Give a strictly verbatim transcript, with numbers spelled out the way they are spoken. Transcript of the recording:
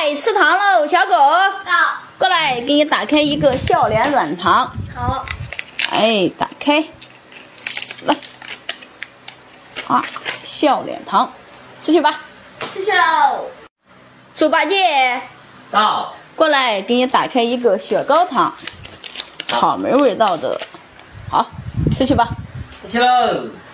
来吃糖喽，小狗。 到。 过来，给你打开一个笑脸软糖。 好。 哎，打开。来。啊，笑脸糖，吃去吧。 谢谢喽。 猪八戒。 到。 过来，给你打开一个雪糕糖，草莓味道的。好，吃去吧。 吃去喽。